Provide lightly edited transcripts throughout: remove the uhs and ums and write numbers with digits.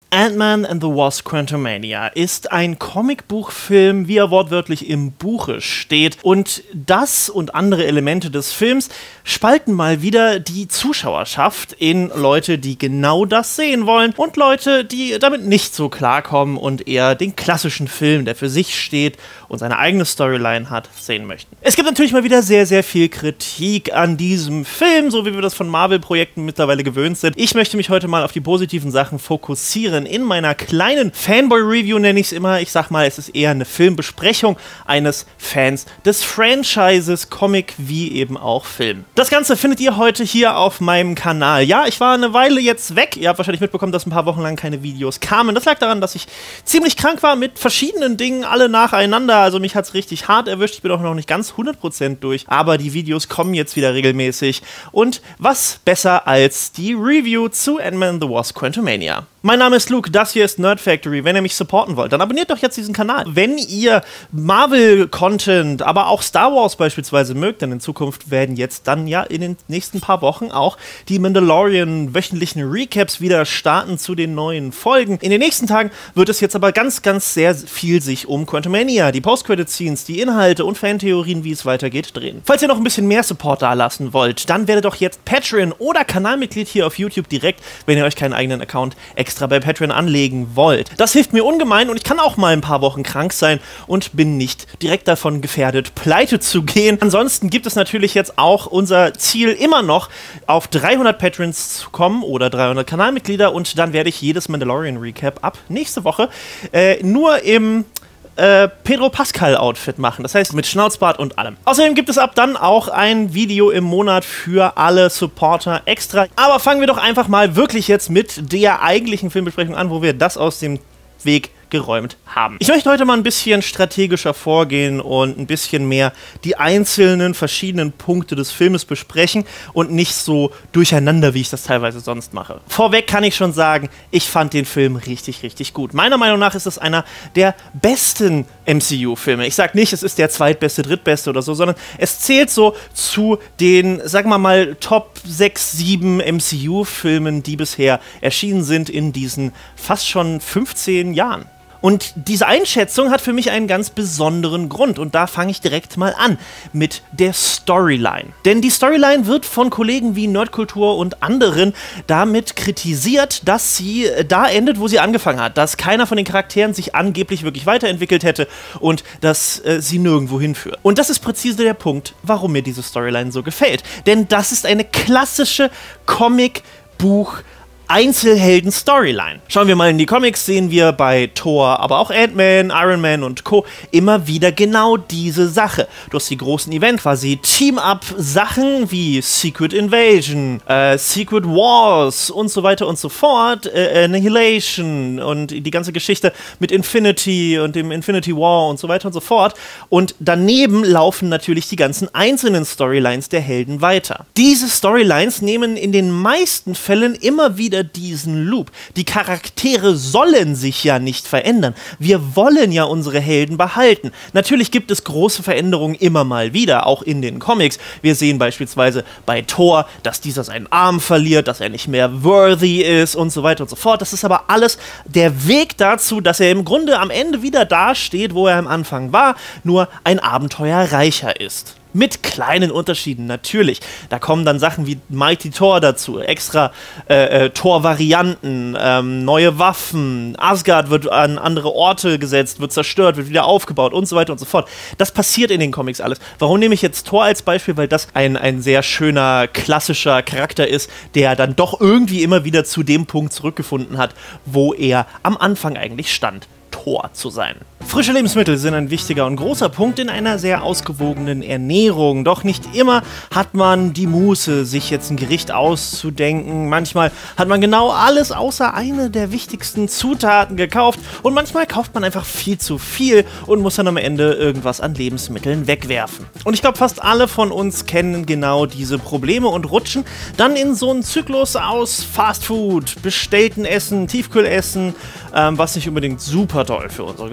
Ant-Man and the Wasp: Quantumania ist ein Comicbuchfilm, wie er wortwörtlich im Buche steht. Und das und andere Elemente des Films spalten mal wieder die Zuschauerschaft in Leute, die genau das sehen wollen, und Leute, die damit nicht so klarkommen und eher den klassischen Film, der für sich steht und seine eigene Storyline hat, sehen möchten. Es gibt natürlich mal wieder sehr, sehr viel Kritik an diesem Film, so wie wir das von Marvel-Projekten mittlerweile gewöhnt sind. Ich möchte mich heute mal auf die positiven Sachen fokussieren. In meiner kleinen Fanboy-Review nenne ich es immer. Ich sag mal, es ist eher eine Filmbesprechung eines Fans des Franchises, Comic wie eben auch Film. Das Ganze findet ihr heute hier auf meinem Kanal. Ja, ich war eine Weile jetzt weg. Ihr habt wahrscheinlich mitbekommen, dass ein paar Wochen lang keine Videos kamen. Das lag daran, dass ich ziemlich krank war mit verschiedenen Dingen, alle nacheinander. Also mich hat es richtig hart erwischt. Ich bin auch noch nicht ganz 100% durch. Aber die Videos kommen jetzt wieder regelmäßig. Und was besser als die Review zu Ant-Man and the Wasp: Quantumania. Mein Name ist Luke, das hier ist Nerd Factory. Wenn ihr mich supporten wollt, dann abonniert doch jetzt diesen Kanal. Wenn ihr Marvel-Content, aber auch Star Wars beispielsweise mögt, denn in Zukunft werden jetzt dann ja in den nächsten paar Wochen auch die Mandalorian wöchentlichen Recaps wieder starten zu den neuen Folgen. In den nächsten Tagen wird es jetzt aber ganz sehr viel sich um Quantumania, die Post-Credit-Scenes, die Inhalte und Fantheorien, wie es weitergeht, drehen. Falls ihr noch ein bisschen mehr Support dalassen wollt, dann werdet doch jetzt Patreon oder Kanalmitglied hier auf YouTube direkt, wenn ihr euch keinen eigenen Account extra bei Patreon anlegen wollt. Das hilft mir ungemein und ich kann auch mal ein paar Wochen krank sein und bin nicht direkt davon gefährdet, pleite zu gehen. Ansonsten gibt es natürlich jetzt auch unser Ziel immer noch, auf 300 Patrons zu kommen oder 300 Kanalmitglieder, und dann werde ich jedes Mandalorian Recap ab nächste Woche nur im Pedro Pascal-Outfit machen. Das heißt, mit Schnauzbart und allem. Außerdem gibt es ab dann auch ein Video im Monat für alle Supporter extra. Aber fangen wir doch einfach mal wirklich jetzt mit der eigentlichen Filmbesprechung an, wo wir das aus dem Weg geräumt haben. Ich möchte heute mal ein bisschen strategischer vorgehen und ein bisschen mehr die einzelnen verschiedenen Punkte des Filmes besprechen und nicht so durcheinander, wie ich das teilweise sonst mache. Vorweg kann ich schon sagen, ich fand den Film richtig gut. Meiner Meinung nach ist es einer der besten MCU-Filme. Ich sag nicht, es ist der zweitbeste, drittbeste oder so, sondern es zählt so zu den, sagen wir mal, Top 6, 7 MCU-Filmen, die bisher erschienen sind in diesen fast schon 15 Jahren. Und diese Einschätzung hat für mich einen ganz besonderen Grund, und da fange ich direkt mal an mit der Storyline. Denn die Storyline wird von Kollegen wie Nerdkultur und anderen damit kritisiert, dass sie da endet, wo sie angefangen hat, dass keiner von den Charakteren sich angeblich wirklich weiterentwickt hätte und dass sie nirgendwo hinführt. Und das ist präzise der Punkt, warum mir diese Storyline so gefällt. Denn das ist eine klassische Comic-Buch- Einzelhelden-Storyline. Schauen wir mal in die Comics, sehen wir bei Thor, aber auch Ant-Man, Iron Man und Co. immer wieder genau diese Sache. Du hast die großen Events, quasi Team-Up-Sachen wie Secret Invasion, Secret Wars und so weiter und so fort, Annihilation und die ganze Geschichte mit Infinity und dem Infinity War und so weiter und so fort. Und daneben laufen natürlich die ganzen einzelnen Storylines der Helden weiter. Diese Storylines nehmen in den meisten Fällen immer wieder diesen Loop. Die Charaktere sollen sich ja nicht verändern. Wir wollen ja unsere Helden behalten. Natürlich gibt es große Veränderungen immer mal wieder, auch in den Comics. Wir sehen beispielsweise bei Thor, dass dieser seinen Arm verliert, dass er nicht mehr worthy ist und so weiter und so fort. Das ist aber alles der Weg dazu, dass er im Grunde am Ende wieder dasteht, wo er am Anfang war, nur ein Abenteuer reicher ist. Mit kleinen Unterschieden, natürlich. Da kommen dann Sachen wie Mighty Thor dazu, extra Thor-Varianten, neue Waffen, Asgard wird an andere Orte gesetzt, wird zerstört, wird wieder aufgebaut und so weiter und so fort. Das passiert in den Comics alles. Warum nehme ich jetzt Thor als Beispiel? Weil das ein sehr schöner, klassischer Charakter ist, der dann doch irgendwie immer wieder zu dem Punkt zurückgefunden hat, wo er am Anfang eigentlich stand. Thor zu sein. Frische Lebensmittel sind ein wichtiger und großer Punkt in einer sehr ausgewogenen Ernährung. Doch nicht immer hat man die Muße, sich jetzt ein Gericht auszudenken. Manchmal hat man genau alles außer eine der wichtigsten Zutaten gekauft. Und manchmal kauft man einfach viel zu viel und muss dann am Ende irgendwas an Lebensmitteln wegwerfen. Und ich glaube, fast alle von uns kennen genau diese Probleme und rutschen dann in so einen Zyklus aus Fastfood, bestellten Essen, Tiefkühlessen, was nicht unbedingt super toll für unsere Gesundheit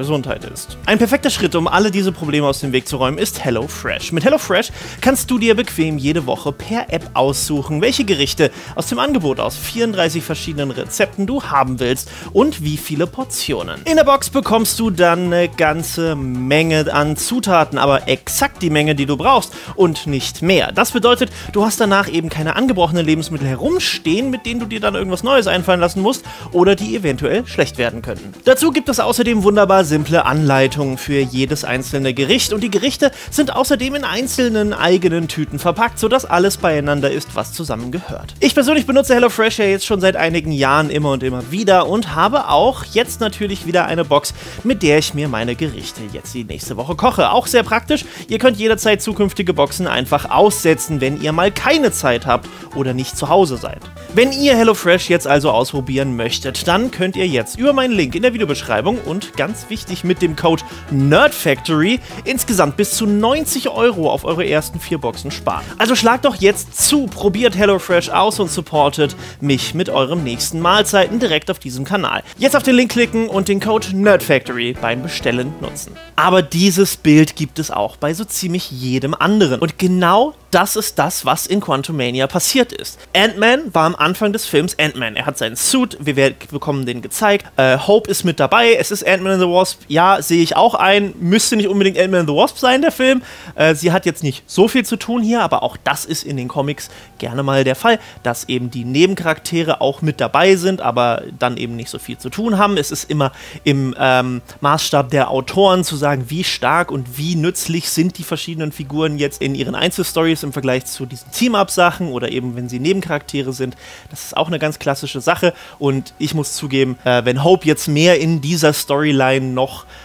passiert ist. Ein perfekter Schritt, um alle diese Probleme aus dem Weg zu räumen, ist HelloFresh. Mit HelloFresh kannst du dir bequem jede Woche per App aussuchen, welche Gerichte aus dem Angebot aus 34 verschiedenen Rezepten du haben willst und wie viele Portionen. In der Box bekommst du dann eine ganze Menge an Zutaten, aber exakt die Menge, die du brauchst und nicht mehr. Das bedeutet, du hast danach eben keine angebrochenen Lebensmittel herumstehen, mit denen du dir dann irgendwas Neues einfallen lassen musst oder die eventuell schlecht werden könnten. Dazu gibt es außerdem wunderbar simple Anleitungen für jedes einzelne Gericht und die Gerichte sind außerdem in einzelnen eigenen Tüten verpackt, sodass alles beieinander ist, was zusammengehört. Ich persönlich benutze HelloFresh ja jetzt schon seit einigen Jahren immer und immer wieder und habe auch jetzt natürlich wieder eine Box, mit der ich mir meine Gerichte jetzt die nächste Woche koche. Auch sehr praktisch, ihr könnt jederzeit zukünftige Boxen einfach aussetzen, wenn ihr mal keine Zeit habt oder nicht zu Hause seid. Wenn ihr HelloFresh jetzt also ausprobieren möchtet, dann könnt ihr jetzt über meinen Link in der Videobeschreibung und ganz wichtig mit dem Code NERDFACTORY insgesamt bis zu 90 € auf eure ersten 4 Boxen sparen. Also schlagt doch jetzt zu, probiert HelloFresh aus und supportet mich mit eurem nächsten Mahlzeiten direkt auf diesem Kanal. Jetzt auf den Link klicken und den Code NERDFACTORY beim Bestellen nutzen. Aber dieses Bild gibt es auch bei so ziemlich jedem anderen. Und genau das ist das, was in Quantumania passiert ist. Ant-Man war am Anfang des Films Ant-Man. Er hat seinen Suit, wir bekommen den gezeigt. Hope ist mit dabei, es ist Ant-Man and the Wasp. Ja, sehe ich auch ein. Müsste nicht unbedingt Ant-Man and the Wasp sein, der Film. Sie hat jetzt nicht so viel zu tun hier, aber auch das ist in den Comics gerne mal der Fall, dass eben die Nebencharaktere auch mit dabei sind, aber dann eben nicht so viel zu tun haben. Es ist immer im Maßstab der Autoren zu sagen, wie stark und wie nützlich sind die verschiedenen Figuren jetzt in ihren Einzelstories im Vergleich zu diesen Team-Up-Sachen oder eben wenn sie Nebencharaktere sind. Das ist auch eine ganz klassische Sache und ich muss zugeben, wenn Hope jetzt mehr in dieser Storyline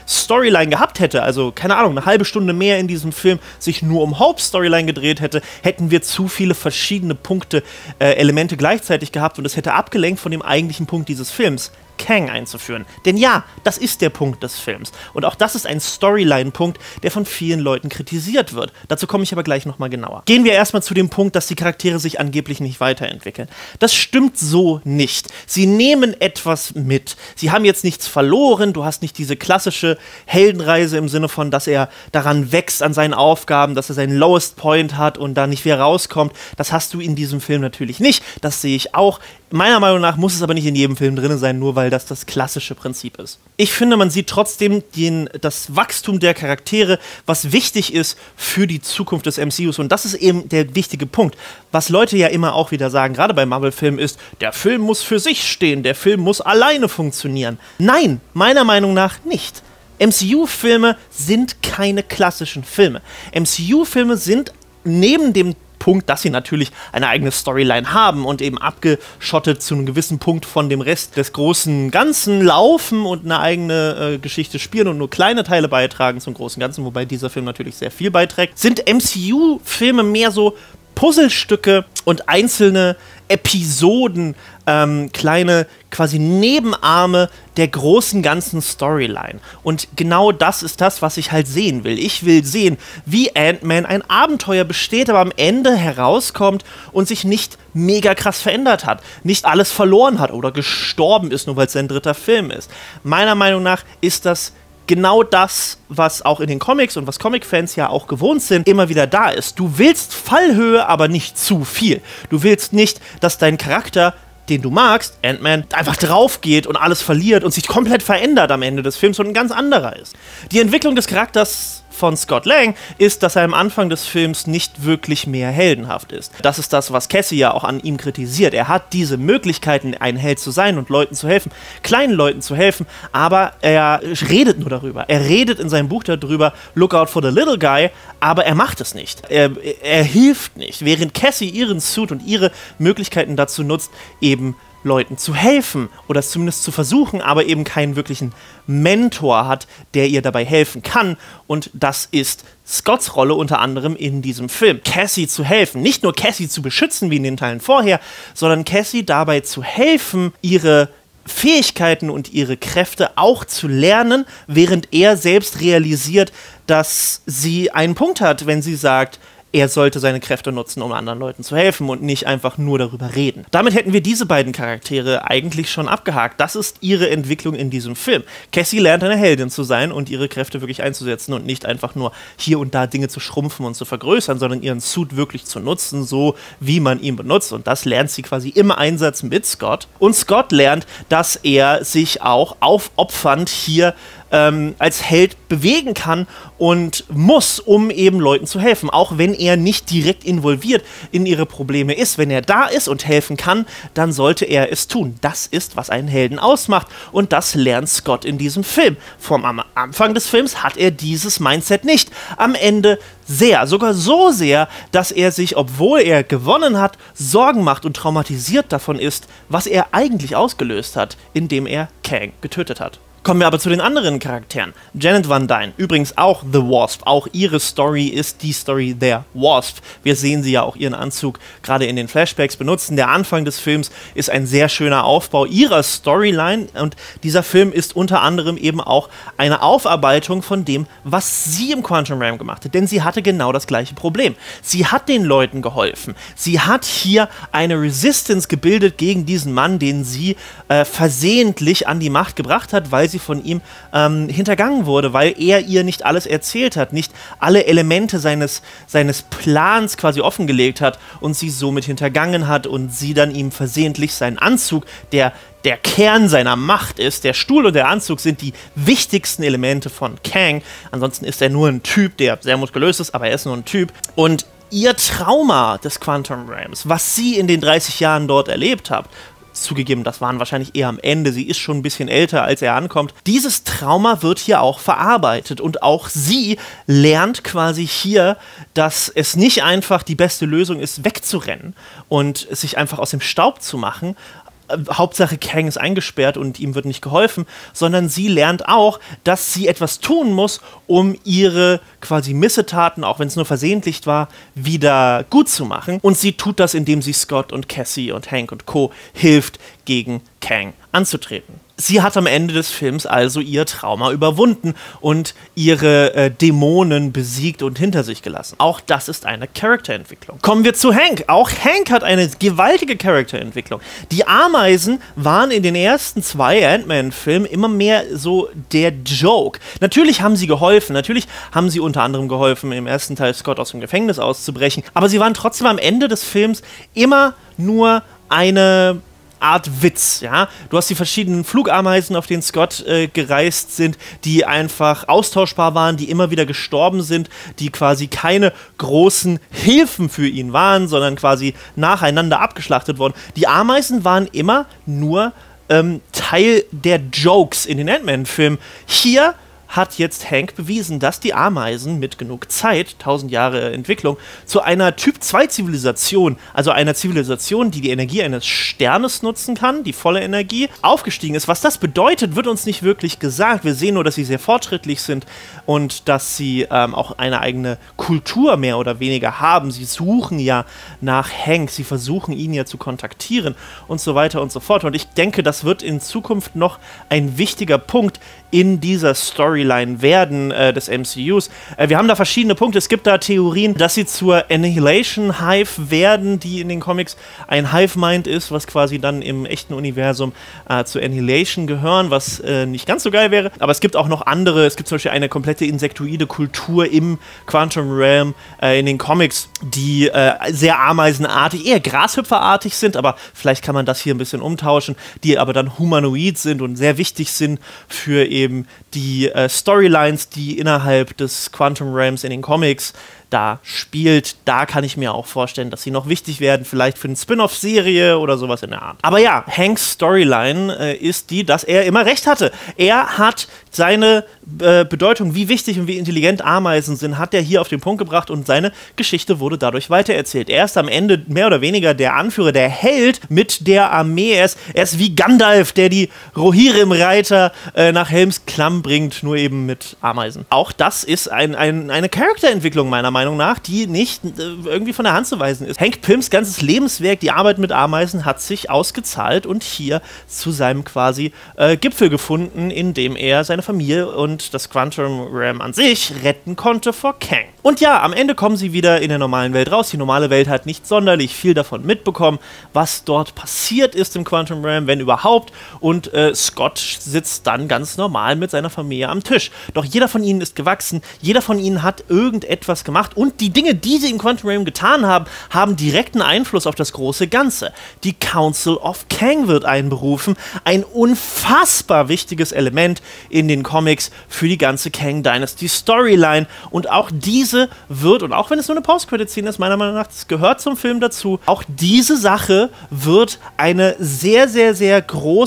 gehabt hätte, also keine Ahnung, eine halbe Stunde mehr in diesem Film sich nur um Hopes Storyline gedreht hätte, hätten wir zu viele verschiedene Punkte, Elemente gleichzeitig gehabt und es hätte abgelenkt von dem eigentlichen Punkt dieses Films, Kang einzuführen. Denn ja, das ist der Punkt des Films. Und auch das ist ein Storyline-Punkt, der von vielen Leuten kritisiert wird. Dazu komme ich aber gleich nochmal genauer. Gehen wir erstmal zu dem Punkt, dass die Charaktere sich angeblich nicht weiterentwickeln. Das stimmt so nicht. Sie nehmen etwas mit. Sie haben jetzt nichts verloren. Du hast nicht diese klassische Heldenreise im Sinne von, dass er daran wächst an seinen Aufgaben, dass er seinen Lowest Point hat und da nicht wieder rauskommt. Das hast du in diesem Film natürlich nicht. Das sehe ich auch. Meiner Meinung nach muss es aber nicht in jedem Film drin sein, nur weil das klassische Prinzip ist. Ich finde, man sieht trotzdem das Wachstum der Charaktere, was wichtig ist für die Zukunft des MCUs. Und das ist eben der wichtige Punkt. Was Leute ja immer auch wieder sagen, gerade bei Marvel-Filmen, ist, der Film muss für sich stehen, der Film muss alleine funktionieren. Nein, meiner Meinung nach nicht. MCU-Filme sind keine klassischen Filme. MCU-Filme sind neben dem Punkt, dass sie natürlich eine eigene Storyline haben und eben abgeschottet zu einem gewissen Punkt von dem Rest des großen Ganzen laufen und eine eigene Geschichte spielen und nur kleine Teile beitragen zum großen Ganzen, wobei dieser Film natürlich sehr viel beiträgt, sind MCU-Filme mehr so Puzzlestücke und einzelne Episoden, kleine quasi Nebenarme der großen ganzen Storyline. Und genau das ist das, was ich halt sehen will. Ich will sehen, wie Ant-Man ein Abenteuer besteht, aber am Ende herauskommt und sich nicht mega krass verändert hat, nicht alles verloren hat oder gestorben ist, nur weil es sein 3. Film ist. Meiner Meinung nach ist das genau das, was auch in den Comics und was Comic-Fans ja auch gewohnt sind, immer wieder da ist. Du willst Fallhöhe, aber nicht zu viel. Du willst nicht, dass dein Charakter, den du magst, Ant-Man, einfach drauf geht und alles verliert und sich komplett verändert am Ende des Films und ein ganz anderer ist. Die Entwicklung des Charakters von Scott Lang ist, dass er am Anfang des Films nicht wirklich mehr heldenhaft ist. Das ist das, was Cassie ja auch an ihm kritisiert. Er hat diese Möglichkeiten, ein Held zu sein und Leuten zu helfen, kleinen Leuten zu helfen, aber er redet nur darüber. Er redet in seinem Buch darüber, look out for the little guy, aber er macht es nicht. Er hilft nicht, während Cassie ihren Suit und ihre Möglichkeiten dazu nutzt, eben Leuten zu helfen oder es zumindest zu versuchen, aber eben keinen wirklichen Mentor hat, der ihr dabei helfen kann. Und das ist Scotts Rolle unter anderem in diesem Film. Cassie zu helfen, nicht nur Cassie zu beschützen wie in den Teilen vorher, sondern Cassie dabei zu helfen, ihre Fähigkeiten und ihre Kräfte auch zu lernen, während er selbst realisiert, dass sie einen Punkt hat, wenn sie sagt, er sollte seine Kräfte nutzen, um anderen Leuten zu helfen und nicht einfach nur darüber reden. Damit hätten wir diese beiden Charaktere eigentlich schon abgehakt. Das ist ihre Entwicklung in diesem Film. Cassie lernt eine Heldin zu sein und ihre Kräfte wirklich einzusetzen und nicht einfach nur hier und da Dinge zu schrumpfen und zu vergrößern, sondern ihren Suit wirklich zu nutzen, so wie man ihn benutzt. Und das lernt sie quasi im Einsatz mit Scott. Und Scott lernt, dass er sich auch aufopfernd hier als Held bewegen kann und muss, um eben Leuten zu helfen. Auch wenn er nicht direkt involviert in ihre Probleme ist. Wenn er da ist und helfen kann, dann sollte er es tun. Das ist, was einen Helden ausmacht. Und das lernt Scott in diesem Film. Am Anfang des Films hat er dieses Mindset nicht. Am Ende sehr, sogar so sehr, dass er sich, obwohl er gewonnen hat, Sorgen macht und traumatisiert davon ist, was er eigentlich ausgelöst hat, indem er Kang getötet hat. Kommen wir aber zu den anderen Charakteren. Janet Van Dyne, übrigens auch The Wasp. Auch ihre Story ist die Story der Wasp. Wir sehen sie ja auch ihren Anzug gerade in den Flashbacks benutzen. Der Anfang des Films ist ein sehr schöner Aufbau ihrer Storyline und dieser Film ist unter anderem eben auch eine Aufarbeitung von dem, was sie im Quantum Realm gemacht hat. Denn sie hatte genau das gleiche Problem. Sie hat den Leuten geholfen. Sie hat hier eine Resistance gebildet gegen diesen Mann, den sie versehentlich an die Macht gebracht hat, weil sie von ihm hintergangen wurde, weil er ihr nicht alles erzählt hat, nicht alle Elemente seines Plans quasi offengelegt hat und sie somit hintergangen hat und sie dann ihm versehentlich seinen Anzug, der Kern seiner Macht ist, der Stuhl und der Anzug sind die wichtigsten Elemente von Kang. Ansonsten ist er nur ein Typ, der sehr muskulös ist, aber er ist nur ein Typ. Und ihr Trauma des Quantum Realms, was sie in den 30 Jahren dort erlebt hat, zugegeben, das waren wahrscheinlich eher am Ende, sie ist schon ein bisschen älter, als er ankommt. Dieses Trauma wird hier auch verarbeitet und auch sie lernt quasi hier, dass es nicht einfach die beste Lösung ist, wegzurennen und sich einfach aus dem Staub zu machen. Hauptsache Kang ist eingesperrt und ihm wird nicht geholfen, sondern sie lernt auch, dass sie etwas tun muss, um ihre quasi Missetaten, auch wenn es nur versehentlich war, wieder gut zu machen. Und sie tut das, indem sie Scott und Cassie und Hank und Co. hilft, gegen Kang anzutreten. Sie hat am Ende des Films also ihr Trauma überwunden und ihre Dämonen besiegt und hinter sich gelassen. Auch das ist eine Charakterentwicklung. Kommen wir zu Hank. Auch Hank hat eine gewaltige Charakterentwicklung. Die Ameisen waren in den ersten 2 Ant-Man-Filmen immer mehr so der Joke. Natürlich haben sie geholfen, natürlich haben sie unter anderem geholfen, im ersten Teil Scott aus dem Gefängnis auszubrechen, aber sie waren trotzdem am Ende des Films immer nur eine Art Witz, ja. Du hast die verschiedenen Flugameisen, auf denen Scott gereist sind, die einfach austauschbar waren, die immer wieder gestorben sind, die quasi keine großen Hilfen für ihn waren, sondern quasi nacheinander abgeschlachtet wurden. Die Ameisen waren immer nur Teil der Jokes in den Ant-Man-Filmen. Hier hat jetzt Hank bewiesen, dass die Ameisen mit genug Zeit, 1000 Jahre Entwicklung, zu einer Typ-2-Zivilisation, also einer Zivilisation, die die Energie eines Sternes nutzen kann, die volle Energie, aufgestiegen ist. Was das bedeutet, wird uns nicht wirklich gesagt. Wir sehen nur, dass sie sehr fortschrittlich sind und dass sie auch eine eigene Kultur mehr oder weniger haben. Sie suchen ja nach Hank, sie versuchen ihn ja zu kontaktieren und so weiter und so fort. Und ich denke, das wird in Zukunft noch ein wichtiger Punkt in dieser Storyline werden des MCUs. Wir haben da verschiedene Punkte. Es gibt da Theorien, dass sie zur Annihilation Hive werden, die in den Comics ein Hive-Mind ist, was quasi dann im echten Universum zur Annihilation gehören, was nicht ganz so geil wäre. Aber es gibt auch noch andere. Es gibt zum Beispiel eine komplette insektoide Kultur im Quantum Realm in den Comics, die sehr ameisenartig, eher grashüpferartig sind, aber vielleicht kann man das hier ein bisschen umtauschen, die aber dann humanoid sind und sehr wichtig sind für eben die Storylines, die innerhalb des Quantum Realms in den Comics da spielt. Da kann ich mir auch vorstellen, dass sie noch wichtig werden, vielleicht für eine Spin-off-Serie oder sowas in der Art. Aber ja, Hanks Storyline ist die, dass er immer recht hatte. Er hat seine Bedeutung, wie wichtig und wie intelligent Ameisen sind, hat er hier auf den Punkt gebracht und seine Geschichte wurde dadurch weitererzählt. Er ist am Ende mehr oder weniger der Anführer, der Held mit der Armee. Er ist wie Gandalf, der die Rohirrim-Reiter nach Helms Klamm bringt, nur eben mit Ameisen. Auch das ist eine Charakterentwicklung meiner Meinung Meinung nach, die nicht irgendwie von der Hand zu weisen ist. Hank Pyms ganzes Lebenswerk, die Arbeit mit Ameisen, hat sich ausgezahlt und hier zu seinem quasi Gipfel gefunden, in dem er seine Familie und das Quantum Realm an sich retten konnte vor Kang. Und ja, am Ende kommen sie wieder in der normalen Welt raus. Die normale Welt hat nicht sonderlich viel davon mitbekommen, was dort passiert ist im Quantum Realm, wenn überhaupt. Und Scott sitzt dann ganz normal mit seiner Familie am Tisch. Doch jeder von ihnen ist gewachsen, jeder von ihnen hat irgendetwas gemacht und die Dinge, die sie im Quantum Realm getan haben, haben direkten Einfluss auf das große Ganze. Die Council of Kang wird einberufen, ein unfassbar wichtiges Element in den Comics für die ganze Kang Dynasty Storyline und auch diese wird, und auch wenn es nur eine Post-Credit-Szene ist, meiner Meinung nach, das gehört zum Film dazu, auch diese Sache wird einen sehr, sehr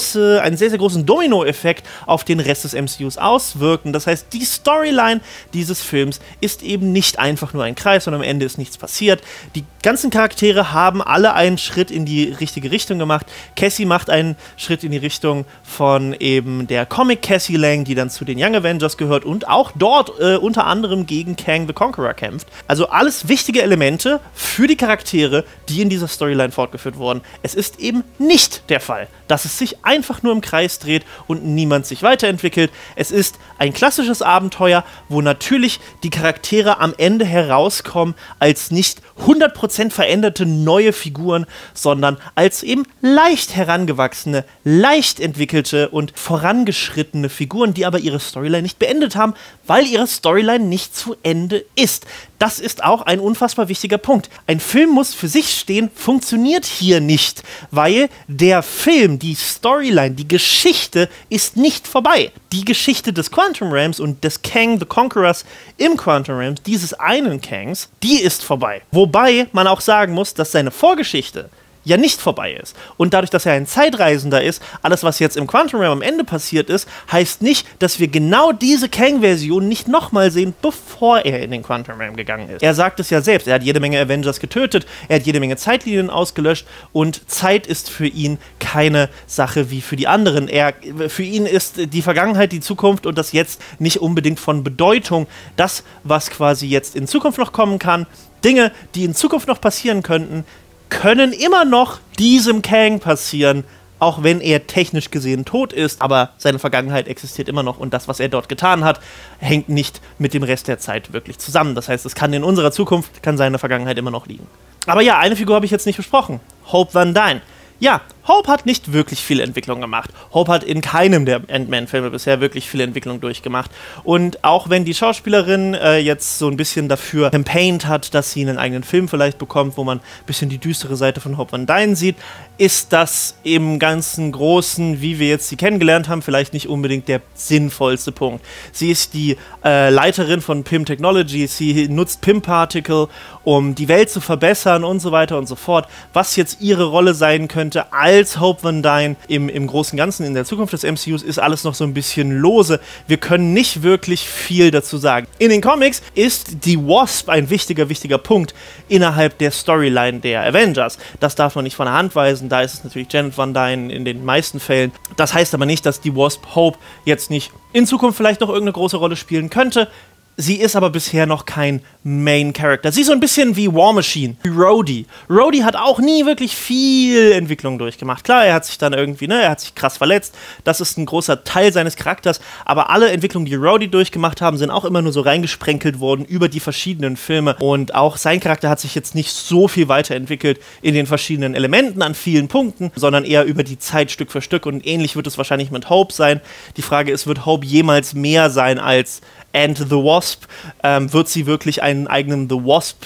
großen Domino-Effekt auf den Rest des MCUs auswirken. Das heißt, die Storyline dieses Films ist eben nicht einfach nur ein Kreis, sondern am Ende ist nichts passiert. Die ganzen Charaktere haben alle einen Schritt in die richtige Richtung gemacht. Cassie macht einen Schritt in die Richtung von eben der Comic Cassie Lang, die dann zu den Young Avengers gehört und auch dort unter anderem gegen Kang the Conqueror kämpft. Also alles wichtige Elemente für die Charaktere, die in dieser Storyline fortgeführt wurden. Es ist eben nicht der Fall, dass es sich einfach nur im Kreis dreht und niemand sich weiterentwickelt. Es ist ein klassisches Abenteuer, wo natürlich die Charaktere am Ende herauskommen als nicht 100% veränderte neue Figuren, sondern als eben leicht herangewachsene, leicht entwickelte und vorangeschrittene Figuren, die aber ihre Storyline nicht beendet haben, weil ihre Storyline nicht zu Ende ist. Das ist auch ein unfassbar wichtiger Punkt. Ein Film muss für sich stehen, funktioniert hier nicht, weil der Film, die Storyline, die Geschichte ist nicht vorbei. Die Geschichte des Quantum Realms und des Kang the Conquerors im Quantum Realms, dieses einen Kangs, die ist vorbei. Wobei man auch sagen muss, dass seine Vorgeschichte ja nicht vorbei ist. Und dadurch, dass er ein Zeitreisender ist, alles, was jetzt im Quantum Realm am Ende passiert ist, heißt nicht, dass wir genau diese Kang-Version nicht nochmal sehen, bevor er in den Quantum Realm gegangen ist. Er sagt es ja selbst, er hat jede Menge Avengers getötet, er hat jede Menge Zeitlinien ausgelöscht und Zeit ist für ihn keine Sache wie für die anderen. Für ihn ist die Vergangenheit, die Zukunft und das Jetzt nicht unbedingt von Bedeutung. Das, was quasi jetzt in Zukunft noch kommen kann, Dinge, die in Zukunft noch passieren könnten, können immer noch diesem Kang passieren, auch wenn er technisch gesehen tot ist, aber seine Vergangenheit existiert immer noch und das, was er dort getan hat, hängt nicht mit dem Rest der Zeit wirklich zusammen. Das heißt, es kann in unserer Zukunft, kann seine Vergangenheit immer noch liegen. Aber ja, eine Figur habe ich jetzt nicht besprochen. Hope Van Dyne. Ja, Hope hat nicht wirklich viel Entwicklung gemacht. Hope hat in keinem der Ant-Man-Filme bisher wirklich viel Entwicklung durchgemacht. Und auch wenn die Schauspielerin jetzt so ein bisschen dafür campaigned hat, dass sie einen eigenen Film vielleicht bekommt, wo man ein bisschen die düstere Seite von Hope Van Dyne sieht, ist das im ganzen Großen, wie wir jetzt sie kennengelernt haben, vielleicht nicht unbedingt der sinnvollste Punkt. Sie ist die Leiterin von Pym Technologies, sie nutzt Pym-Particle, um die Welt zu verbessern und so weiter und so fort. Was jetzt ihre Rolle sein könnte als Hope Van Dyne im großen Ganzen in der Zukunft des MCUs, ist alles noch so ein bisschen lose. Wir können nicht wirklich viel dazu sagen. In den Comics ist die Wasp ein wichtiger Punkt innerhalb der Storyline der Avengers. Das darf man nicht von der Hand weisen. Da ist es natürlich Janet Van Dyne in den meisten Fällen. Das heißt aber nicht, dass die Wasp Hope jetzt nicht in Zukunft vielleicht noch irgendeine große Rolle spielen könnte. Sie ist aber bisher noch kein Main Character. Sie ist so ein bisschen wie War Machine, wie Rhodey. Rhodey hat auch nie wirklich viel Entwicklung durchgemacht. Klar, er hat sich dann irgendwie, er hat sich krass verletzt. Das ist ein großer Teil seines Charakters. Aber alle Entwicklungen, die Rhodey durchgemacht haben, sind auch immer nur so reingesprenkelt worden über die verschiedenen Filme. Und auch sein Charakter hat sich jetzt nicht so viel weiterentwicked in den verschiedenen Elementen an vielen Punkten, sondern eher über die Zeit Stück für Stück. Und ähnlich wird es wahrscheinlich mit Hope sein. Die Frage ist, wird Hope jemals mehr sein als and the Wasp? Wird sie wirklich einen eigenen The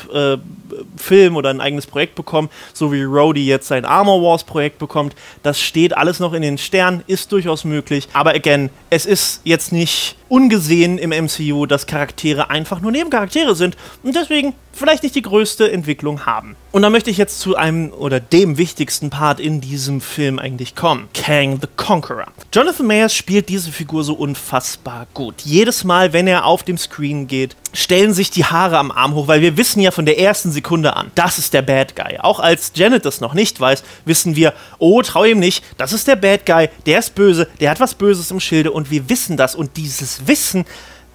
Wasp-Film oder ein eigenes Projekt bekommen, so wie Rhodey jetzt sein Armor Wars-Projekt bekommt? Das steht alles noch in den Sternen, ist durchaus möglich. Aber again, es ist jetzt nicht ungesehen im MCU, dass Charaktere einfach nur Nebencharaktere sind und deswegen vielleicht nicht die größte Entwicklung haben. Und da möchte ich jetzt zu einem oder dem wichtigsten Part in diesem Film eigentlich kommen. Kang the Conqueror. Jonathan Majors spielt diese Figur so unfassbar gut. Jedes Mal, wenn er auf dem Screen geht, stellen sich die Haare am Arm hoch, weil wir wissen ja von der ersten Sekunde an, das ist der Bad Guy. Auch als Janet das noch nicht weiß, wissen wir, oh, trau ihm nicht, das ist der Bad Guy, der ist böse, der hat was Böses im Schilde und wir wissen das und dieses Wissen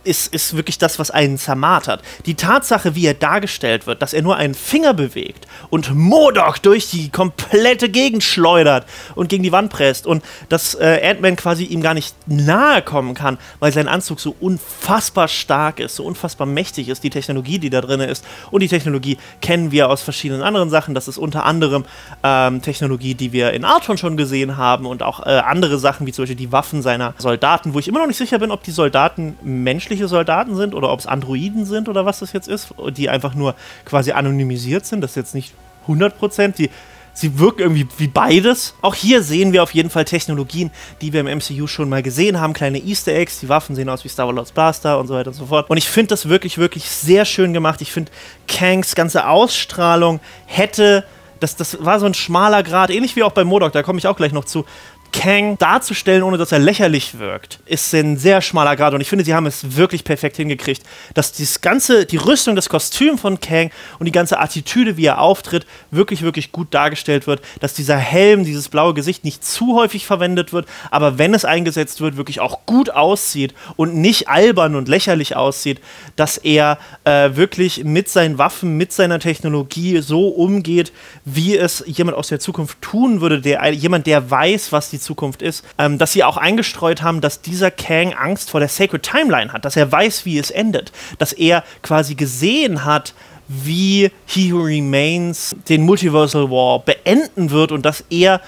ist wirklich das, was einen zermartert. Die Tatsache, wie er dargestellt wird, dass er nur einen Finger bewegt und MODOK durch die komplette Gegend schleudert und gegen die Wand presst und dass Ant-Man quasi ihm gar nicht nahe kommen kann, weil sein Anzug so unfassbar stark ist, so unfassbar mächtig ist, die Technologie, die da drin ist. Und die Technologie kennen wir aus verschiedenen anderen Sachen. Das ist unter anderem Technologie, die wir in Ultron schon gesehen haben und auch andere Sachen, wie zum Beispiel die Waffen seiner Soldaten, wo ich immer noch nicht sicher bin, ob die Soldaten menschliche Soldaten sind oder ob es Androiden sind oder was das jetzt ist, die einfach nur quasi anonymisiert sind. Das ist jetzt nicht 100%, sie wirken irgendwie wie beides. Auch hier sehen wir auf jeden Fall Technologien, die wir im MCU schon mal gesehen haben. Kleine Easter Eggs, die Waffen sehen aus wie Star-Lords Blaster und so weiter und so fort. Und ich finde das wirklich, wirklich sehr schön gemacht. Ich finde, Kangs ganze Ausstrahlung hätte, das war so ein schmaler Grat, ähnlich wie auch bei MODOK, da komme ich auch gleich noch zu. Kang darzustellen, ohne dass er lächerlich wirkt, ist ein sehr schmaler Grad und ich finde, sie haben es wirklich perfekt hingekriegt, dass die Rüstung, das Kostüm von Kang und die ganze Attitüde, wie er auftritt, wirklich, wirklich gut dargestellt wird, dass dieser Helm, dieses blaue Gesicht nicht zu häufig verwendet wird, aber wenn es eingesetzt wird, wirklich auch gut aussieht und nicht albern und lächerlich aussieht, dass er wirklich mit seinen Waffen, mit seiner Technologie so umgeht, wie es jemand aus der Zukunft tun würde, jemand, der weiß, was die Zukunft ist, dass sie auch eingestreut haben, dass dieser Kang Angst vor der Sacred Timeline hat, dass er weiß, wie es endet, dass er quasi gesehen hat, wie He Who Remains den Multiversal War beenden wird und dass er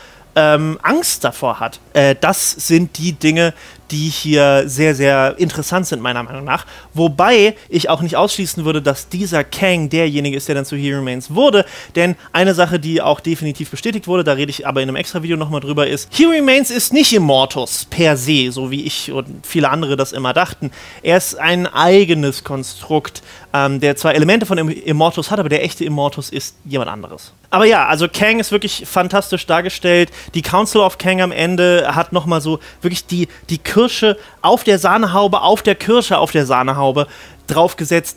Angst davor hat. Das sind die Dinge, die hier sehr, sehr interessant sind, meiner Meinung nach. Wobei ich auch nicht ausschließen würde, dass dieser Kang derjenige ist, der dann zu He Remains wurde. Denn eine Sache, die auch definitiv bestätigt wurde, da rede ich aber in einem extra Video nochmal drüber, ist, He Remains ist nicht Immortus per se, so wie ich und viele andere das immer dachten. Er ist ein eigenes Konstrukt, der zwar Elemente von Immortus hat, aber der echte Immortus ist jemand anderes. Aber ja, also Kang ist wirklich fantastisch dargestellt. Die Council of Kang am Ende hat nochmal so wirklich die Kirsche auf der Sahnehaube, auf der Kirsche auf der Sahnehaube draufgesetzt,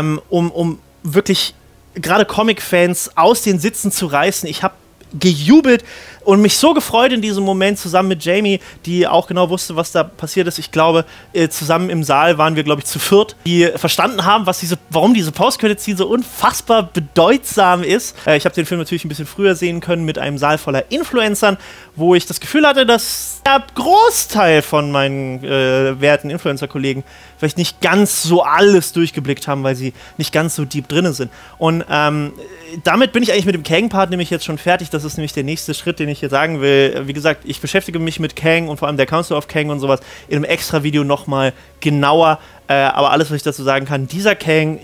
um wirklich gerade Comic-Fans aus den Sitzen zu reißen. Ich habe gejubelt und mich so gefreut in diesem Moment zusammen mit Jamie, die auch genau wusste, was da passiert ist. Ich glaube, zusammen im Saal waren wir, glaube ich, zu viert, die verstanden haben, warum diese Post-Credit-Scene so unfassbar bedeutsam ist. Ich habe den Film natürlich ein bisschen früher sehen können mit einem Saal voller Influencern, wo ich das Gefühl hatte, dass der Großteil von meinen werten Influencer-Kollegen vielleicht nicht ganz so alles durchgeblickt haben, weil sie nicht ganz so deep drin sind. Und damit bin ich eigentlich mit dem Kang-Part nämlich jetzt schon fertig. Das ist nämlich der nächste Schritt, den ich hier sagen will. Wie gesagt, ich beschäftige mich mit Kang und vor allem der Council of Kang und sowas in einem extra Video nochmal genauer. Aber alles, was ich dazu sagen kann, dieser Kang,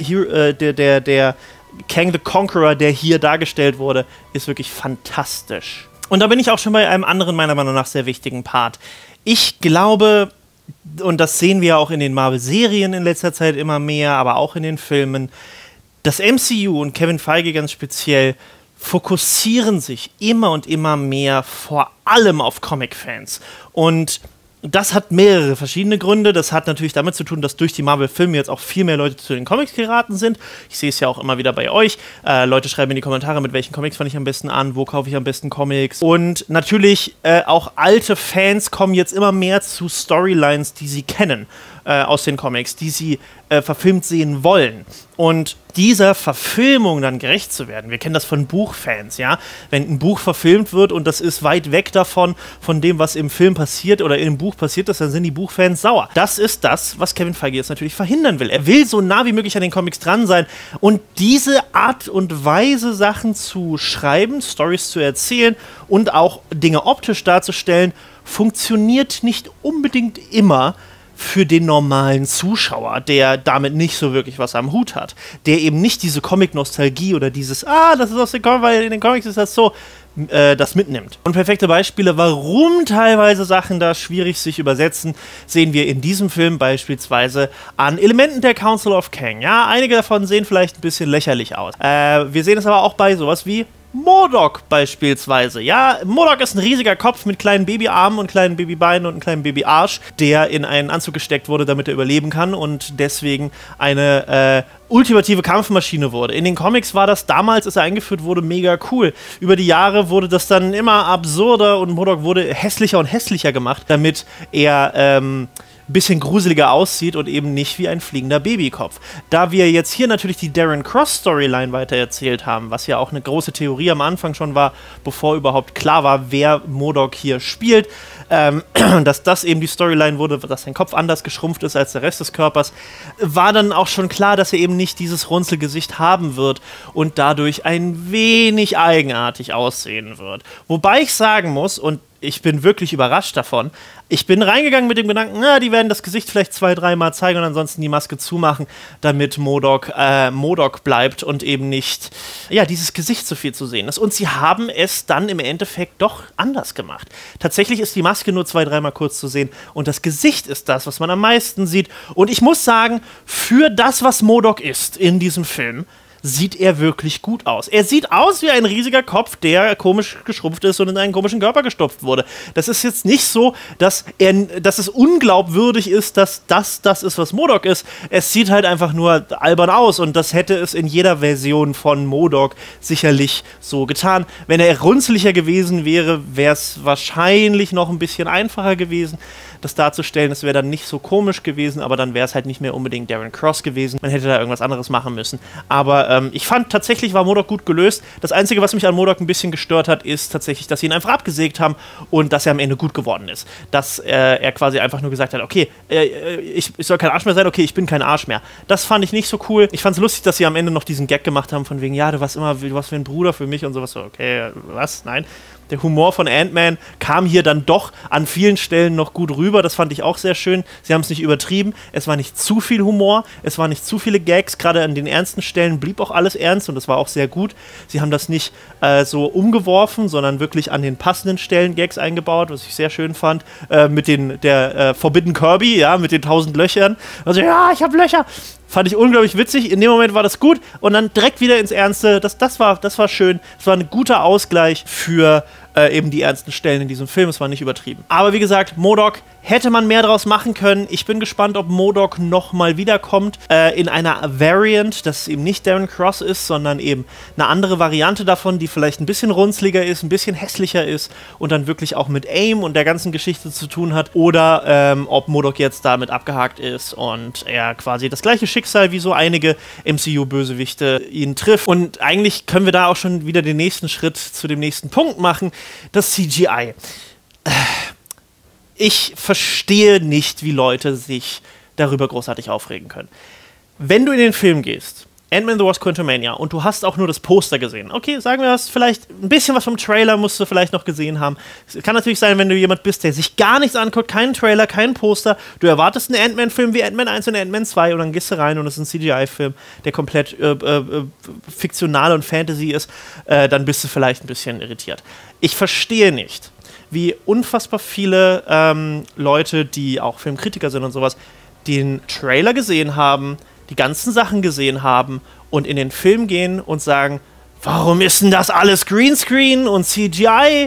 der Kang the Conqueror, der hier dargestellt wurde, ist wirklich fantastisch. Und da bin ich auch schon bei einem anderen, meiner Meinung nach, sehr wichtigen Part. Ich glaube, und das sehen wir auch in den Marvel-Serien in letzter Zeit immer mehr, aber auch in den Filmen, das MCU und Kevin Feige ganz speziell fokussieren sich immer und immer mehr vor allem auf Comic-Fans. Und das hat mehrere verschiedene Gründe. Das hat natürlich damit zu tun, dass durch die Marvel-Filme jetzt auch viel mehr Leute zu den Comics geraten sind. Ich sehe es ja auch immer wieder bei euch. Leute schreiben in die Kommentare, mit welchen Comics fange ich am besten an, wo kaufe ich am besten Comics. Und natürlich auch alte Fans kommen jetzt immer mehr zu Storylines, die sie kennen aus den Comics, die sie verfilmt sehen wollen. Und dieser Verfilmung dann gerecht zu werden, wir kennen das von Buchfans, ja, wenn ein Buch verfilmt wird und das ist weit weg davon, von dem, was im Film passiert oder in dem Buch passiert ist, dann sind die Buchfans sauer. Das ist das, was Kevin Feige jetzt natürlich verhindern will. Er will so nah wie möglich an den Comics dran sein und diese Art und Weise, Sachen zu schreiben, Storys zu erzählen und auch Dinge optisch darzustellen, funktioniert nicht unbedingt immer für den normalen Zuschauer, der damit nicht so wirklich was am Hut hat, der eben nicht diese Comic-Nostalgie oder dieses, das ist aus den Comics, weil in den Comics ist das so, das mitnimmt. Und perfekte Beispiele, warum teilweise Sachen da schwierig sich übersetzen, sehen wir in diesem Film beispielsweise an Elementen der Council of Kang. Ja, einige davon sehen vielleicht ein bisschen lächerlich aus. Wir sehen es aber auch bei sowas wie MODOK beispielsweise. Ja, MODOK ist ein riesiger Kopf mit kleinen Babyarmen und kleinen Babybeinen und einem kleinen Babyarsch, der in einen Anzug gesteckt wurde, damit er überleben kann und deswegen eine ultimative Kampfmaschine wurde. In den Comics war das damals, als er eingeführt wurde, mega cool. Über die Jahre wurde das dann immer absurder und MODOK wurde hässlicher und hässlicher gemacht, damit er ein bisschen gruseliger aussieht und eben nicht wie ein fliegender Babykopf. Da wir jetzt hier natürlich die Darren Cross Storyline weitererzählt haben, was ja auch eine große Theorie am Anfang schon war, bevor überhaupt klar war, wer MODOK hier spielt, dass das eben die Storyline wurde, dass sein Kopf anders geschrumpft ist als der Rest des Körpers, war dann auch schon klar, dass er eben nicht dieses Runzelgesicht haben wird und dadurch ein wenig eigenartig aussehen wird. Wobei ich sagen muss, und ich bin wirklich überrascht davon. Ich bin reingegangen mit dem Gedanken, na, die werden das Gesicht vielleicht 2-3 Mal zeigen und ansonsten die Maske zumachen, damit MODOK bleibt und eben nicht, ja, dieses Gesicht so viel zu sehen ist. Und sie haben es dann im Endeffekt doch anders gemacht. Tatsächlich ist die Maske nur 2-3 Mal kurz zu sehen und das Gesicht ist das, was man am meisten sieht. Und ich muss sagen, für das, was MODOK ist in diesem Film, sieht er wirklich gut aus. Er sieht aus wie ein riesiger Kopf, der komisch geschrumpft ist und in einen komischen Körper gestopft wurde. Das ist jetzt nicht so, dass es unglaubwürdig ist, dass das ist, was MODOK ist. Es sieht halt einfach nur albern aus und das hätte es in jeder Version von MODOK sicherlich so getan. Wenn er runzlicher gewesen wäre, wäre es wahrscheinlich noch ein bisschen einfacher gewesen, das darzustellen. Es wäre dann nicht so komisch gewesen, aber dann wäre es halt nicht mehr unbedingt Darren Cross gewesen. Man hätte da irgendwas anderes machen müssen. Aber ich fand, tatsächlich war MODOK gut gelöst. Das Einzige, was mich an MODOK ein bisschen gestört hat, ist tatsächlich, dass sie ihn einfach abgesägt haben und dass er am Ende gut geworden ist. Dass er quasi einfach nur gesagt hat, okay, ich soll kein Arsch mehr sein, okay, ich bin kein Arsch mehr. Das fand ich nicht so cool. Ich fand es lustig, dass sie am Ende noch diesen Gag gemacht haben, von wegen, ja, du warst wie ein Bruder für mich und sowas. So, okay, was? Nein. Der Humor von Ant-Man kam hier dann doch an vielen Stellen noch gut rüber. Das fand ich auch sehr schön. Sie haben es nicht übertrieben. Es war nicht zu viel Humor. Es waren nicht zu viele Gags. Gerade an den ernsten Stellen blieb auch alles ernst und das war auch sehr gut. Sie haben das nicht so umgeworfen, sondern wirklich an den passenden Stellen Gags eingebaut, was ich sehr schön fand. Mit der Forbidden Kirby, ja, mit den 1000 Löchern. Also, ja, ich habe Löcher. Fand ich unglaublich witzig. In dem Moment war das gut und dann direkt wieder ins Ernste. Das war schön. Das war ein guter Ausgleich für eben die ernsten Stellen in diesem Film. Es war nicht übertrieben. Aber wie gesagt, MODOK hätte man mehr draus machen können. Ich bin gespannt, ob MODOK nochmal wiederkommt in einer Variant, dass es eben nicht Darren Cross ist, sondern eben eine andere Variante davon, die vielleicht ein bisschen runzliger ist, ein bisschen hässlicher ist und dann wirklich auch mit AIM und der ganzen Geschichte zu tun hat. Oder ob MODOK jetzt damit abgehakt ist und er quasi das gleiche Schicksal wie so einige MCU-Bösewichte ihn trifft. Und eigentlich können wir da auch schon wieder den nächsten Schritt zu dem nächsten Punkt machen. Das CGI. Ich verstehe nicht, wie Leute sich darüber großartig aufregen können. Wenn du in den Film gehst, Ant-Man the Wasp Quantumania, und du hast auch nur das Poster gesehen. Okay, sagen wir, hast vielleicht ein bisschen was vom Trailer musst du vielleicht noch gesehen haben. Es kann natürlich sein, wenn du jemand bist, der sich gar nichts anguckt, keinen Trailer, kein Poster, du erwartest einen Ant-Man-Film wie Ant-Man 1 und Ant-Man 2 und dann gehst du rein und es ist ein CGI-Film, der komplett fiktional und Fantasy ist, dann bist du vielleicht ein bisschen irritiert. Ich verstehe nicht, wie unfassbar viele Leute, die auch Filmkritiker sind und sowas, den Trailer gesehen haben, die ganzen Sachen gesehen haben und in den Film gehen und sagen, warum ist denn das alles Greenscreen und CGI?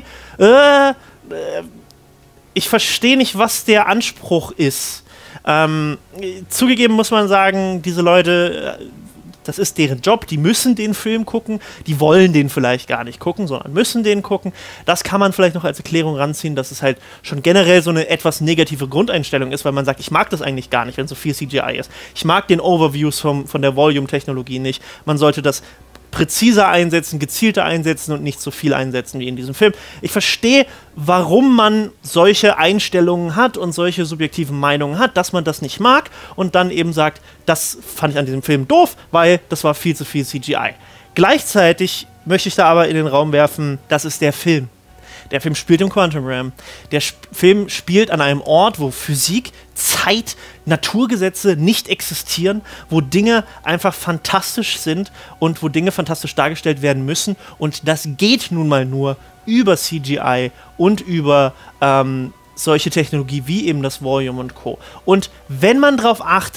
Ich verstehe nicht, was der Anspruch ist. Zugegeben muss man sagen, diese Leute, das ist deren Job, die müssen den Film gucken, die wollen den vielleicht gar nicht gucken, sondern müssen den gucken. Das kann man vielleicht noch als Erklärung ranziehen, dass es halt schon generell so eine etwas negative Grundeinstellung ist, weil man sagt, ich mag das eigentlich gar nicht, wenn so viel CGI ist. Ich mag den Overviews von der Volume-Technologie nicht. Man sollte das präziser einsetzen, gezielter einsetzen und nicht so viel einsetzen wie in diesem Film. Ich verstehe, warum man solche Einstellungen hat und solche subjektiven Meinungen hat, dass man das nicht mag und dann eben sagt, das fand ich an diesem Film doof, weil das war viel zu viel CGI. Gleichzeitig möchte ich da aber in den Raum werfen, das ist der Film. Der Film spielt im Quantum Realm. Der Film spielt an einem Ort, wo Physik, Zeit, Naturgesetze nicht existieren, wo Dinge einfach fantastisch sind und wo Dinge fantastisch dargestellt werden müssen. Und das geht nun mal nur über CGI und über solche Technologie wie eben das Volume und Co. Und wenn man darauf achtet,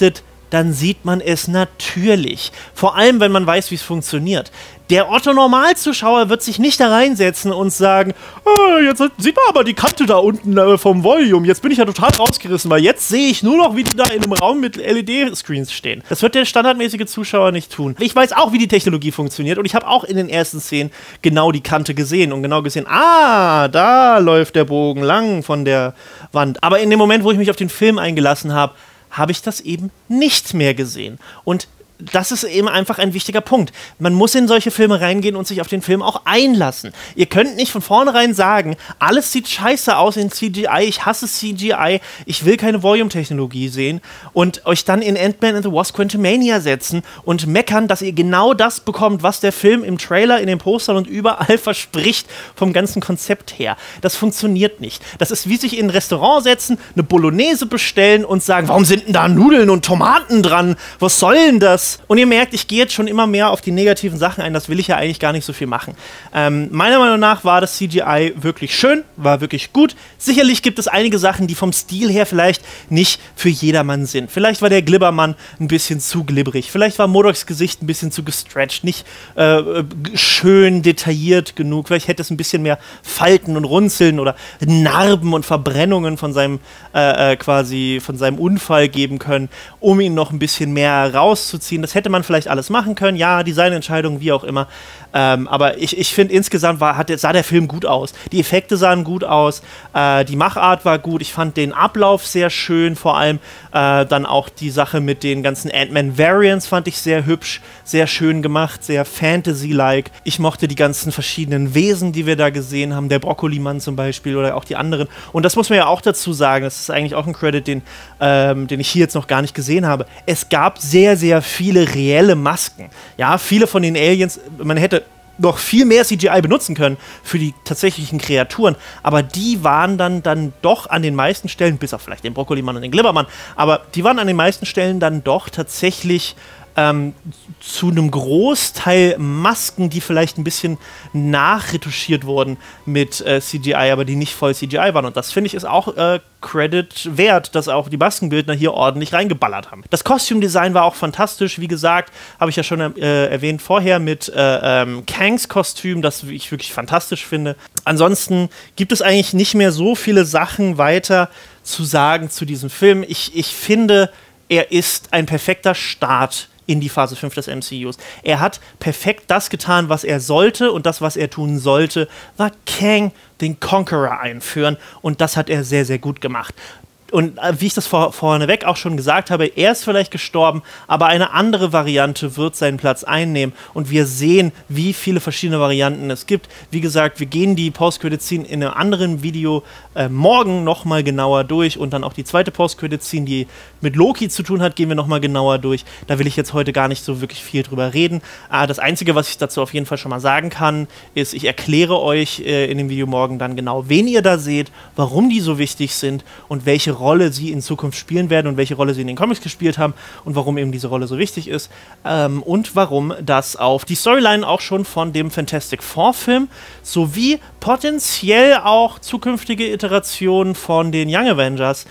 dann sieht man es natürlich. Vor allem, wenn man weiß, wie es funktioniert. Der Otto-Normalzuschauer wird sich nicht da reinsetzen und sagen, jetzt sieht man aber die Kante da unten vom Volume, jetzt bin ich ja total rausgerissen, weil jetzt sehe ich nur noch, wie die da in einem Raum mit LED-Screens stehen. Das wird der standardmäßige Zuschauer nicht tun. Ich weiß auch, wie die Technologie funktioniert und ich habe auch in den ersten Szenen genau die Kante gesehen und genau gesehen, da läuft der Bogen lang von der Wand. Aber in dem Moment, wo ich mich auf den Film eingelassen habe, habe ich das eben nicht mehr gesehen. Und das ist eben einfach ein wichtiger Punkt. Man muss in solche Filme reingehen und sich auf den Film auch einlassen. Ihr könnt nicht von vornherein sagen, alles sieht scheiße aus in CGI, ich hasse CGI, ich will keine Volume-Technologie sehen und euch dann in Ant-Man and the Wasp Quantumania setzen und meckern, dass ihr genau das bekommt, was der Film im Trailer, in den Postern und überall verspricht vom ganzen Konzept her. Das funktioniert nicht. Das ist wie sich in ein Restaurant setzen, eine Bolognese bestellen und sagen, warum sind denn da Nudeln und Tomaten dran? Was soll denn das? Und ihr merkt, ich gehe jetzt schon immer mehr auf die negativen Sachen ein, das will ich ja eigentlich gar nicht so viel machen. Meiner Meinung nach war das CGI wirklich schön, war wirklich gut. Sicherlich gibt es einige Sachen, die vom Stil her vielleicht nicht für jedermann sind. Vielleicht war der Glibbermann ein bisschen zu glibberig, vielleicht war MODOKs Gesicht ein bisschen zu gestretched, nicht schön detailliert genug, vielleicht hätte es ein bisschen mehr Falten und Runzeln oder Narben und Verbrennungen von seinem von seinem Unfall geben können, um ihn noch ein bisschen mehr rauszuziehen. Das hätte man vielleicht alles machen können, ja, Designentscheidungen, wie auch immer. Aber ich finde, insgesamt sah der Film gut aus. Die Effekte sahen gut aus, die Machart war gut, ich fand den Ablauf sehr schön, vor allem dann auch die Sache mit den ganzen Ant-Man-Variants fand ich sehr hübsch, sehr schön gemacht, sehr Fantasy-like. Ich mochte die ganzen verschiedenen Wesen, die wir da gesehen haben, der Brokkolimann zum Beispiel oder auch die anderen. Und das muss man ja auch dazu sagen, das ist eigentlich auch ein Credit, den ich hier jetzt noch gar nicht gesehen habe. Es gab sehr, sehr viele reelle Masken. Ja, viele von den Aliens, man hätte noch viel mehr CGI benutzen können für die tatsächlichen Kreaturen, aber die waren dann doch an den meisten Stellen, bis auf vielleicht den Brokkolimann und den Glibbermann, aber die waren an den meisten Stellen dann doch tatsächlich zu einem Großteil Masken, die vielleicht ein bisschen nachretuschiert wurden mit CGI, aber die nicht voll CGI waren. Und das, finde ich, ist auch Credit wert, dass auch die Maskenbildner hier ordentlich reingeballert haben. Das Kostümdesign war auch fantastisch. Wie gesagt, habe ich ja schon erwähnt vorher mit Kangs Kostüm, das ich wirklich fantastisch finde. Ansonsten gibt es eigentlich nicht mehr so viele Sachen weiter zu sagen zu diesem Film. Ich finde, er ist ein perfekter Start in die Phase 5 des MCUs. Er hat perfekt das getan, was er sollte, und das, was er tun sollte, war Kang den Conqueror einführen, und das hat er sehr, sehr gut gemacht. Und wie ich das vorneweg auch schon gesagt habe, er ist vielleicht gestorben, aber eine andere Variante wird seinen Platz einnehmen. Und wir sehen, wie viele verschiedene Varianten es gibt. Wie gesagt, wir gehen die Post-Credit-Scene in einem anderen Video morgen nochmal genauer durch. Und dann auch die zweite Post-Credit-Scene, die mit Loki zu tun hat, gehen wir nochmal genauer durch. Da will ich jetzt heute gar nicht so wirklich viel drüber reden. Das Einzige, was ich dazu auf jeden Fall schon mal sagen kann, ist, ich erkläre euch in dem Video morgen dann genau, wen ihr da seht, warum die so wichtig sind und welche Rolle sie in Zukunft spielen werden und welche Rolle sie in den Comics gespielt haben und warum eben diese Rolle so wichtig ist und warum das auf die Storyline auch schon von dem Fantastic Four-Film sowie potenziell auch zukünftige Iterationen von den Young Avengers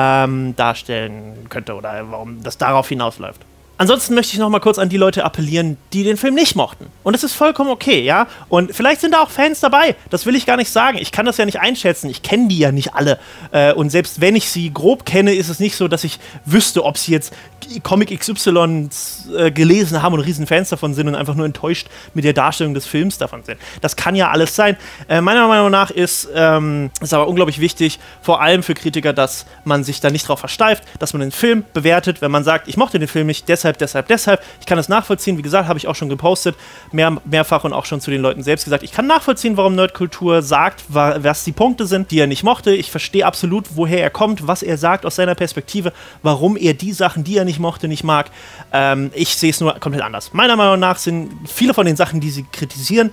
darstellen könnte oder warum das darauf hinausläuft. Ansonsten möchte ich noch mal kurz an die Leute appellieren, die den Film nicht mochten. Und es ist vollkommen okay, ja? Und vielleicht sind da auch Fans dabei. Das will ich gar nicht sagen. Ich kann das ja nicht einschätzen. Ich kenne die ja nicht alle. Und selbst wenn ich sie grob kenne, ist es nicht so, dass ich wüsste, ob sie jetzt Comic XY gelesen haben und riesen Fans davon sind und einfach nur enttäuscht mit der Darstellung des Films davon sind. Das kann ja alles sein. Meiner Meinung nach ist aber unglaublich wichtig, vor allem für Kritiker, dass man sich da nicht drauf versteift, dass man den Film bewertet, wenn man sagt, ich mochte den Film nicht, deshalb. Ich kann das nachvollziehen. Wie gesagt, habe ich auch schon gepostet, mehrfach und auch schon zu den Leuten selbst gesagt. Ich kann nachvollziehen, warum Nerdkultur sagt, was die Punkte sind, die er nicht mochte. Ich verstehe absolut, woher er kommt, was er sagt aus seiner Perspektive, warum er die Sachen, die er nicht mochte, nicht mag. Ich sehe es nur komplett anders. Meiner Meinung nach sind viele von den Sachen, die sie kritisieren,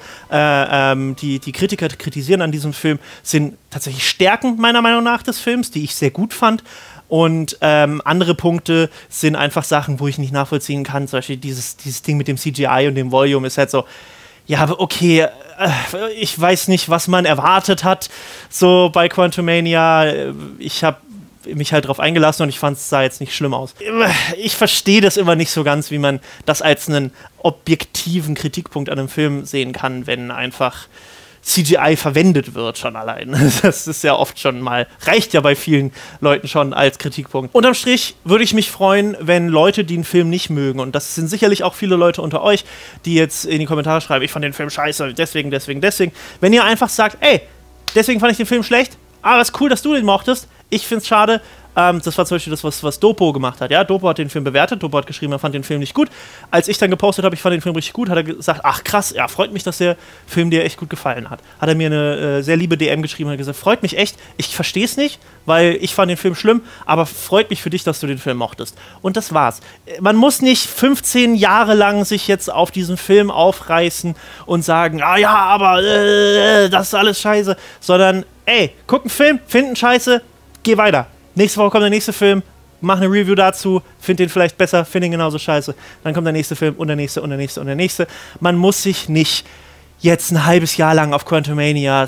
die Kritiker kritisieren an diesem Film, sind tatsächlich Stärken, meiner Meinung nach, des Films, die ich sehr gut fand. Und andere Punkte sind einfach Sachen, wo ich nicht nachvollziehen kann. Zum Beispiel dieses Ding mit dem CGI und dem Volume ist halt so, ja, okay, ich weiß nicht, was man erwartet hat, so bei Quantumania. Ich habe mich halt drauf eingelassen und ich fand es sah jetzt nicht schlimm aus. Ich verstehe das immer nicht so ganz, wie man das als einen objektiven Kritikpunkt an einem Film sehen kann, wenn einfach CGI verwendet wird schon allein. Das ist ja oft schon mal, reicht ja bei vielen Leuten schon als Kritikpunkt. Unterm Strich würde ich mich freuen, wenn Leute, die einen Film nicht mögen, und das sind sicherlich auch viele Leute unter euch, die jetzt in die Kommentare schreiben, ich fand den Film scheiße, deswegen, wenn ihr einfach sagt, ey, deswegen fand ich den Film schlecht, aber es ist cool, dass du den mochtest, ich find's schade. Das war zum Beispiel das, was Dopo gemacht hat. Ja, Dopo hat den Film bewertet, Dopo hat geschrieben, er fand den Film nicht gut. Als ich dann gepostet habe, ich fand den Film richtig gut, hat er gesagt, ach krass, ja, freut mich, dass der Film dir echt gut gefallen hat. Hat er mir eine sehr liebe DM geschrieben und hat gesagt, freut mich echt, ich verstehe es nicht, weil ich fand den Film schlimm, aber freut mich für dich, dass du den Film mochtest. Und das war's. Man muss nicht 15 Jahre lang sich jetzt auf diesen Film aufreißen und sagen, ah ja, aber das ist alles scheiße, sondern, ey, guck einen Film, find ihn scheiße, geh weiter. Nächste Woche kommt der nächste Film, mach eine Review dazu, find den vielleicht besser, find ihn genauso scheiße. Dann kommt der nächste Film und der nächste und der nächste und der nächste. Man muss sich nicht jetzt ein halbes Jahr lang auf Quantumania,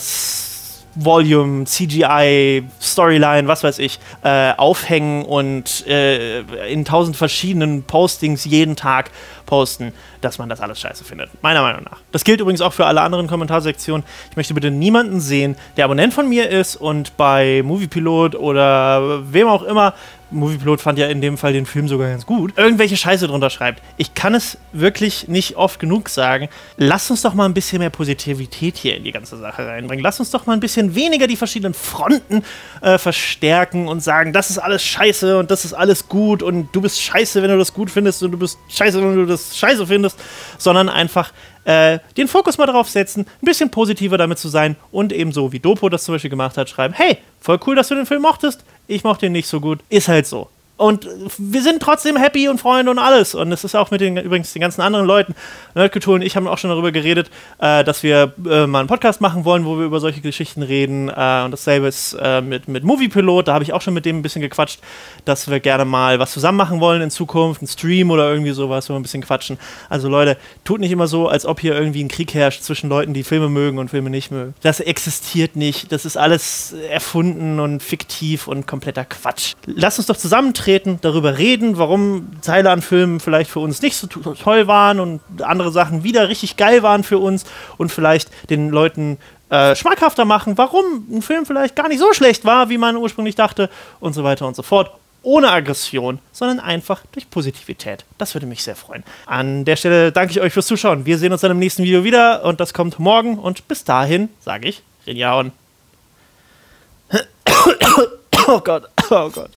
Volume, CGI, Storyline, was weiß ich, aufhängen und in 1000 verschiedenen Postings jeden Tag posten, dass man das alles scheiße findet. Meiner Meinung nach. Das gilt übrigens auch für alle anderen Kommentarsektionen. Ich möchte bitte niemanden sehen, der Abonnent von mir ist und bei Moviepilot oder wem auch immer, Moviepilot fand ja in dem Fall den Film sogar ganz gut, irgendwelche Scheiße drunter schreibt. Ich kann es wirklich nicht oft genug sagen. Lasst uns doch mal ein bisschen mehr Positivität hier in die ganze Sache reinbringen. Lasst uns doch mal ein bisschen weniger die verschiedenen Fronten verstärken und sagen, das ist alles scheiße und das ist alles gut und du bist scheiße, wenn du das gut findest und du bist scheiße, wenn du das scheiße findest, sondern einfach den Fokus mal drauf setzen, ein bisschen positiver damit zu sein und ebenso wie Dopo das zum Beispiel gemacht hat, schreiben, hey, voll cool, dass du den Film mochtest, ich mochte ihn nicht so gut, ist halt so. Und wir sind trotzdem happy und Freunde und alles. Und es ist auch mit übrigens den ganzen anderen Leuten. Nerdkultur und ich haben auch schon darüber geredet, dass wir mal einen Podcast machen wollen, wo wir über solche Geschichten reden. Und dasselbe ist mit Moviepilot. Da habe ich auch schon mit dem ein bisschen gequatscht, dass wir gerne mal was zusammen machen wollen in Zukunft. Einen Stream oder irgendwie sowas, wo wir ein bisschen quatschen. Also Leute, tut nicht immer so, als ob hier irgendwie ein Krieg herrscht zwischen Leuten, die Filme mögen und Filme nicht mögen. Das existiert nicht. Das ist alles erfunden und fiktiv und kompletter Quatsch. Lasst uns doch zusammentreten, darüber reden, warum Teile an Filmen vielleicht für uns nicht so toll waren und andere Sachen wieder richtig geil waren für uns und vielleicht den Leuten schmackhafter machen, warum ein Film vielleicht gar nicht so schlecht war, wie man ursprünglich dachte und so weiter und so fort. Ohne Aggression, sondern einfach durch Positivität. Das würde mich sehr freuen. An der Stelle danke ich euch fürs Zuschauen. Wir sehen uns dann im nächsten Video wieder und das kommt morgen und bis dahin sage ich, Rinjahauen. Oh Gott, oh Gott.